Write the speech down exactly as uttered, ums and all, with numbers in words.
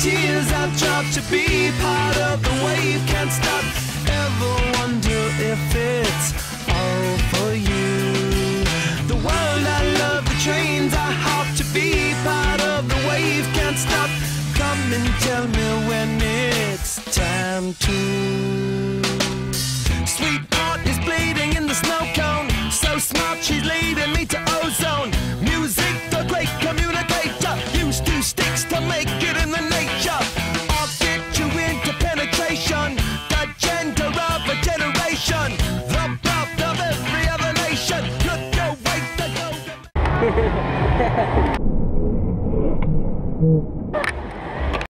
tears I've dropped to be part of the wave. Can't stop, ever wonder if it's all for you. The world I love, the trains I hop to be part of the wave. Can't stop, come and tell me when it's time to. Sweetheart is bleeding in the snow cone. So smart, she's leading me to ozone. Music, the great communicator. Used two sticks to make it in the nature. I'll get you into penetration. The gender of a generation. The birth of every other nation. Look your way to go.